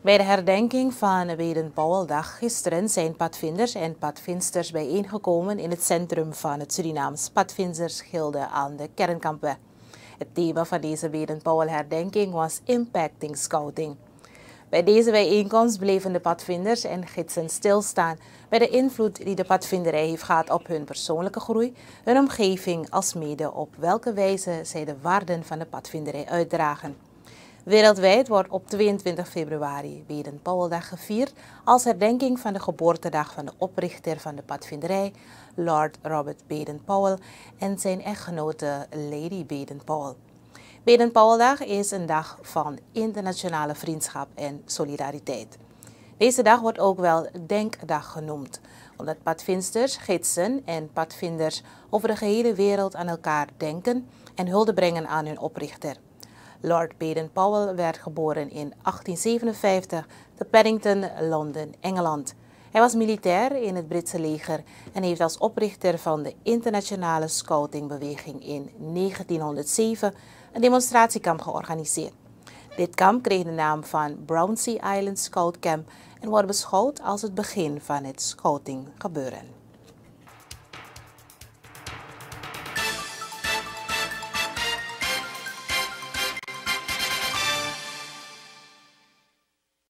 Bij de herdenking van Baden-Powelldag gisteren zijn padvinders en padvindsters bijeengekomen in het centrum van het Surinaams Padvindersgilde aan de Kernkampweg. Het thema van deze Baden-Powell-herdenking was Impacting Scouting. Bij deze bijeenkomst bleven de padvinders en gidsen stilstaan bij de invloed die de padvinderij heeft gehad op hun persoonlijke groei, hun omgeving, alsmede op welke wijze zij de waarden van de padvinderij uitdragen. Wereldwijd wordt op 22 februari Baden-Powelldag gevierd als herdenking van de geboortedag van de oprichter van de padvinderij, Lord Robert Baden-Powell, en zijn echtgenote Lady Baden-Powell. Baden-Powelldag is een dag van internationale vriendschap en solidariteit. Deze dag wordt ook wel Denkdag genoemd, omdat padvinders, gidsen en padvinders over de gehele wereld aan elkaar denken en hulde brengen aan hun oprichter. Lord Baden-Powell werd geboren in 1857 te Paddington, Londen, Engeland. Hij was militair in het Britse leger en heeft als oprichter van de internationale scoutingbeweging in 1907 een demonstratiekamp georganiseerd. Dit kamp kreeg de naam van Brownsea Island Scout Camp en wordt beschouwd als het begin van het scoutinggebeuren.